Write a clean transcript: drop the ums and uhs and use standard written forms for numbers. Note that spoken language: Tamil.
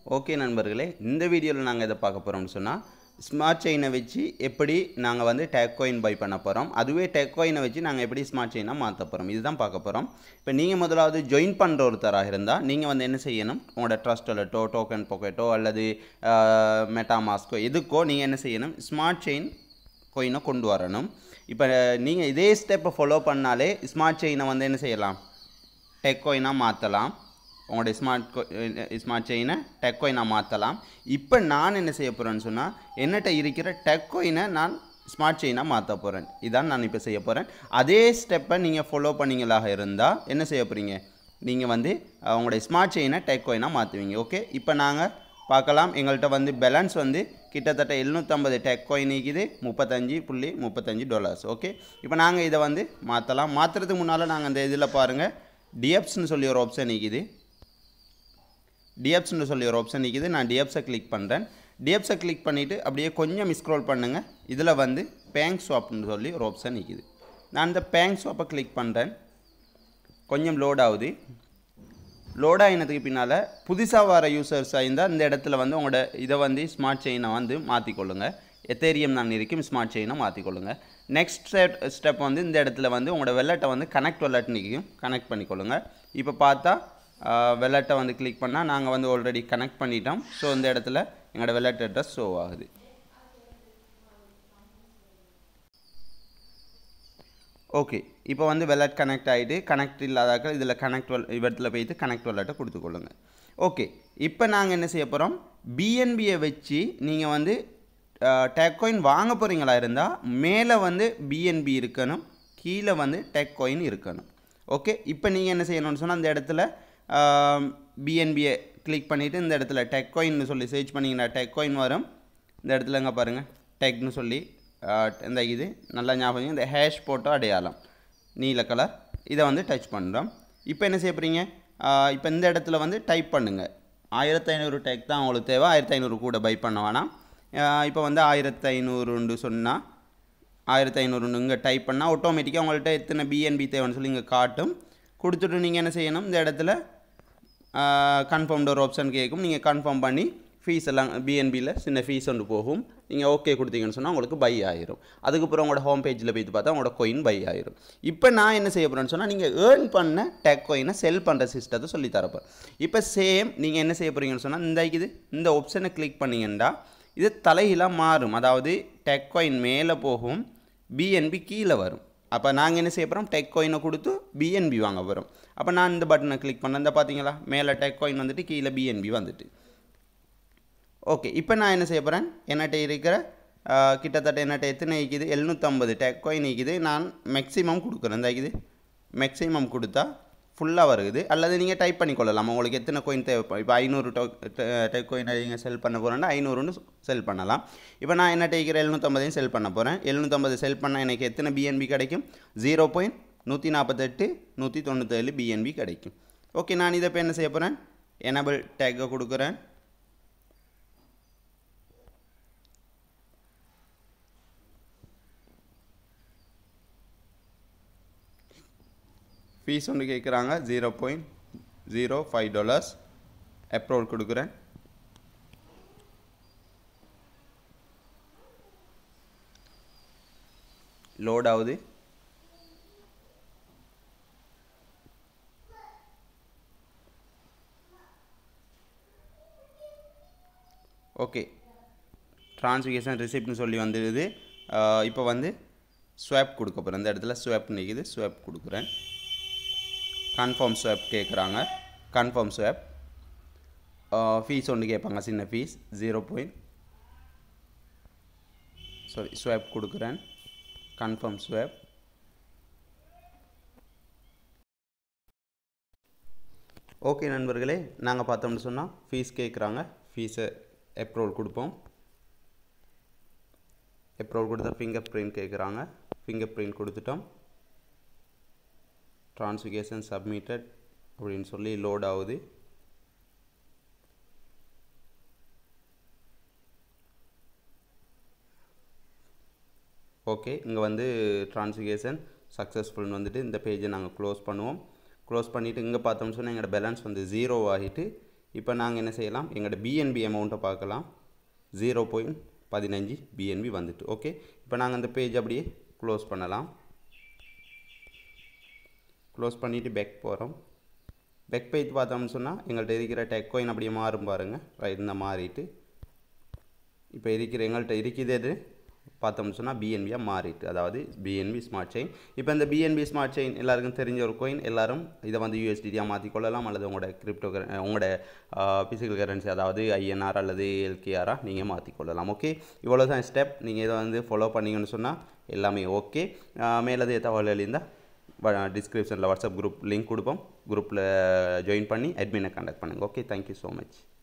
ஓகே நண்பர்களே, இந்த வீடியோவில் நாங்கள் எதை பார்க்க போகிறோம்னு சொன்னால், ஸ்மார்ட் செயினை வச்சு எப்படி நாங்கள் வந்து டேக் காயின் பை பண்ண போகிறோம். அதுவே டேக் காயினை வச்சு நாங்கள் எப்படி ஸ்மார்ட் செயினாக மாற்ற போகிறோம். இதுதான் பார்க்க போகிறோம். இப்போ நீங்கள் முதலாவது ஜாயின் பண்ணுற ஒருத்தராக இருந்தால் நீங்கள் வந்து என்ன செய்யணும், உங்களோட ட்ரஸ்ட் வாலெட்டோ டோக்கன் பாக்கெட்டோ அல்லது மெட்டாமாஸ்கோ எதுக்கோ நீங்கள் என்ன செய்யணும், ஸ்மார்ட் செயின் காயினை கொண்டு வரணும். இப்போ நீங்கள் இதே ஸ்டெப்பை ஃபாலோ பண்ணாலே ஸ்மார்ட் செயினை வந்து என்ன செய்யலாம், டேக் காயினாக மாற்றலாம். உங்களுடைய ஸ்மார்ட் செயினை டேக் காயினாக மாற்றலாம். இப்போ நான் என்ன செய்ய போகிறேன்னு சொன்னால், என்னட்ட இருக்கிற டேக் காயினை நான் ஸ்மார்ட் செயினாக மாற்ற போகிறேன். இதான் நான் இப்போ செய்ய போகிறேன். அதே ஸ்டெப்பை நீங்கள் ஃபாலோ பண்ணிங்களாக இருந்தால் என்ன செய்ய போகிறீங்க, நீங்கள் வந்து உங்களுடைய ஸ்மார்ட் செயினை டேக் காயினாக மாற்றுவீங்க. ஓகே, இப்போ நாங்கள் பார்க்கலாம். எங்கள்கிட்ட வந்து பேலன்ஸ் வந்து கிட்டத்தட்ட 750 டேக் காயின் இருக்குது, $35.35. ஓகே, இப்போ நாங்கள் இதை வந்து மாற்றலாம். மாற்றுறதுக்கு முன்னால் நாங்கள் அந்த இதில் பாருங்கள், டிஎப்ஸ்ன்னு சொல்லி ஒரு ஆப்ஷன் இருக்குது. டிஎப்ஸ்ன்னு சொல்லி ஒரு ஆப்ஷன் இருக்குது. நான் டிஎப்ஸை கிளிக் பண்ணுறேன். டிஎப்ஸை கிளிக் பண்ணிவிட்டு அப்படியே கொஞ்சம் ஸ்க்ரோல் பண்ணுங்கள். இதில் வந்து பேங்க் ஸ்வாப்னு சொல்லி ஒரு ஆப்ஷன் இருக்குது. நான் இந்த பேங்க் ஸ்வாப்பை கிளிக் பண்ணுறேன். கொஞ்சம் லோட் ஆகுது. லோட் ஆகினதுக்கு பின்னால் புதுசாக வர யூசர்ஸாக இருந்தால் இந்த இடத்துல வந்து உங்களோட இதை வந்து ஸ்மார்ட் செயினை வந்து மாற்றிக்கொள்ளுங்கள். எத்தேரியம் நான் இருக்கும் ஸ்மார்ட் செயினை மாற்றிக்கொள்ளுங்கள். நெக்ஸ்ட் ஸ்டெப் வந்து இந்த இடத்துல வந்து உங்களோட வெல்லட்டை வந்து கனெக்ட் வெல்லட் நிற்கும், கனெக்ட் பண்ணிக்கொள்ளுங்கள். இப்போ பார்த்தா வெல்லட்டை வந்து கிளிக் பண்ணால் நாங்கள் வந்து ஆல்ரெடி கனெக்ட் பண்ணிட்டோம். ஸோ இந்த இடத்துல எங்களோட வெல்லட் அட்ரஸ் ஷோ ஆகுது. ஓகே, இப்போ வந்து வெல்லட் கனெக்ட் ஆகிட்டு, கனெக்ட் இல்லாதாக்கள் இதில் கனெக்ட் இடத்துல போய்ட்டு கனெக்ட் வெல்லட்டை கொடுத்துக்கொள்ளுங்க. ஓகே, இப்போ நாங்கள் என்ன செய்ய போகிறோம், பிஎன்பியை வச்சு நீங்கள் வந்து டேக் காயின் வாங்க போகிறீங்களா இருந்தால் மேலே வந்து பிஎன்பி இருக்கணும், கீழே வந்து டேக் காயின் இருக்கணும். ஓகே, இப்போ நீங்கள் என்ன செய்யணும்னு சொன்னால் அந்த இடத்துல பிஎன்பியை கிளிக் பண்ணிவிட்டு இந்த இடத்துல டேக் காயின்னு சொல்லி சர்ச் பண்ணிங்கன்னா டேக் காயின் வரும். இந்த இடத்துல எங்கே பாருங்கள், டேக்னு சொல்லி இந்த இது நல்லா ஞாபகம், இந்த ஹேஷ் போட்டோ அடையாளம் நீல கலர், இதை வந்து டச் பண்ணுறோம். இப்போ என்ன செய்ய போகிறீங்க, இப்போ இந்த இடத்துல வந்து டைப் பண்ணுங்கள். 1500 டேக் தான் உங்களுக்கு தேவை, 1500 கூட பை பண்ண வேணாம். இப்போ வந்து 1500 சொன்னால் 1500 இங்கே டைப் பண்ணால் ஆட்டோமேட்டிக்காக உங்கள்கிட்ட எத்தனை பிஎன்பி தேவைன்னு சொல்லி இங்கே காட்டும். கொடுத்துட்டு நீங்கள் என்ன செய்யணும், இந்த இடத்துல கன்ஃபார்ம்டு ஒரு ஆப்ஷன் கேட்கும். நீங்கள் கன்ஃபார்ம் பண்ணி ஃபீஸ் எல்லாம் பிஎன்பியில் சின்ன ஃபீஸ் ஒன்று போகும். நீங்கள் ஓகே கொடுத்தீங்கன்னு சொன்னால் உங்களுக்கு பை ஆயிரும். அதுக்கப்புறம் உங்களோட ஹோம் பேஜில் போய்ட்டு பார்த்தா உங்களோட காயின் பை ஆயிரும். இப்போ நான் என்ன செய்ய போகிறேன்னு சொன்னால், நீங்கள் ஏர்ன் பண்ண டேக் காயினை செல் பண்ணுற சிஸ்டத்தை சொல்லி தரப்போம். இப்போ சேம் நீங்கள் என்ன செய்ய போகிறீங்கன்னு சொன்னால், இந்த ஆப்ஷனை கிளிக் பண்ணிங்கன்னா இது தலைகீழாக மாறும். அதாவது டேக் காயின் மேலே போகும், பிஎன்பி கீழே வரும். அப்போ நாங்கள் என்ன செய்ய போகிறோம், டேக் காயினை கொடுத்து பிஎன்பி வாங்க போகிறோம். அப்போ நான் இந்த பட்டனை கிளிக் பண்ணேன். இந்த பார்த்தீங்களா, மேலே டேக் காயின் வந்துட்டு கீழே பிஎன்பி வந்துட்டு. ஓகே, இப்போ நான் என்ன செய்ய போகிறேன், என்னட்ட இருக்கிற கிட்டத்தட்ட என்னட்ட எத்தனை இருக்குது, 750 டேக் காயின் இருக்குது. நான் மேக்ஸிமம் கொடுக்குறேன். இந்த இது மேக்ஸிமம் கொடுத்தா ஃபுல்லாக வருது. அல்லது நீங்கள் டைப் பண்ணிக்கொள்ளலாம், உங்களுக்கு எத்தனை கோயின் தேவை. இப்போ 500 டேக் கோயினை நீங்கள் செல் பண்ண போகிறேன்னா 500 செல் பண்ணலாம். இப்போ நான் என்ன டேக்கிற 750 செல் பண்ண போகிறேன். 750 செல் பண்ணால் எனக்கு எத்தனை பிஎன்பி கிடைக்கும், 0.148 பிஎன்பி கிடைக்கும். ஓகே, நான் இதை இப்போ என்ன செய்ய போகிறேன், எனபிள் டேக்கை கொடுக்குறேன். ஃபீஸ் ஒன்று கேட்குறாங்க, $0.05. அப்ரூவல் கொடுக்குறேன். லோட் ஆகுது. ஓகே, ட்ரான்ஸ்ஃபிகேஷன் ரிசிப்ட்னு சொல்லி வந்துடுது. இப்போ வந்து ஸ்வாப் கொடுக்க போகிறேன். இந்த இடத்துல ஸ்வாப் நிற்குது, ஸ்வாப் கொடுக்குறேன். கன்ஃபார்ம் ஸ்வாப் கேட்குறாங்க, கன்ஃபார்ம் ஸ்வாப். ஃபீஸ் ஒன்று கேட்பாங்க, சின்ன ஃபீஸ் ஸ்வாப் கொடுக்குறேன். Confirm swap. ஓகே நண்பர்களே, நாங்கள் பார்த்தோம்னு சொன்னால் ஃபீஸ் கேட்குறாங்க. ஃபீஸை அப்ரூவல் கொடுப்போம். அப்ரூவல் கொடுத்தா ஃபிங்கர் பிரிண்ட் கேட்குறாங்க. ஃபிங்கர் பிரிண்ட் கொடுத்துட்டோம். ட்ரான்ஸ்ஃபிகேஷன் சப்மிட்டட் அப்படின்னு சொல்லி லோட் ஆகுது. ஓகே, இங்கே வந்து ட்ரான்ஸ்ஃபிகேஷன் சக்ஸஸ்ஃபுல்னு வந்துட்டு இந்த பேஜை நாங்கள் க்ளோஸ் பண்ணுவோம். க்ளோஸ் பண்ணிவிட்டு இங்கே பார்த்தோம்னு சொன்னால் எங்களோட பேலன்ஸ் வந்து 0 ஆகிட்டு இப்போ நாங்கள் என்ன செய்யலாம், எங்களோட பிஎன்பி அமௌண்ட்டை பார்க்கலாம். 0.15 பிஎன்பி வந்துட்டு. ஓகே, இப்போ நாங்கள் அந்த பேஜ் அப்படியே க்ளோஸ் பண்ணலாம். க்ளோஸ் பண்ணிவிட்டு பேக் போகிறோம். பேக் பேஜ் பார்த்தோம்னு சொன்னால் எங்கள்கிட்ட இருக்கிற டெக் காயின் அப்படியே மாறும் பாருங்கள். ரைட், இந்த மாறிட்டு இப்போ எங்கள்கிட்ட இருக்கிறது பார்த்தோம்னு சொன்னால் பிஎன்பியாக மாறிட்டு, அதாவது பிஎன்பி ஸ்மார்ட் செயின். இப்போ இந்த பிஎன்பி ஸ்மார்ட் செயின் எல்லாருக்கும் தெரிஞ்ச ஒரு கோயின். எல்லோரும் இதை வந்து யூஎஸ்டிடியாக மாற்றிக்கொள்ளலாம், அல்லது உங்களோட கிரிப்டோ உங்களோட ஃபிசிக்கல் கரன்சி அதாவது ஐஎன்ஆர் அல்லது எல்கேஆராக நீங்கள் மாற்றிக்கொள்ளலாம். ஓகே, இவ்வளோ தான் ஸ்டெப். நீங்கள் இதை வந்து ஃபாலோ பண்ணிங்கன்னு சொன்னால் எல்லாமே ஓகே. மேலதிக தகவல்கள் இருந்தால் டிஸ்கிரிப்ஷனில் வாட்ஸ்அப் குரூப் லிங்க் கொடுப்போம். குரூப்பில் ஜாயின் பண்ணி அட்மினை கான்டாக்ட் பண்ணுங்கள். Okay, thank you so much.